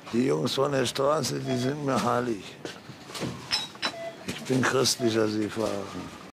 Die Jungs von der Straße, die sind mir heilig. Ich bin christlicher Seefahrer.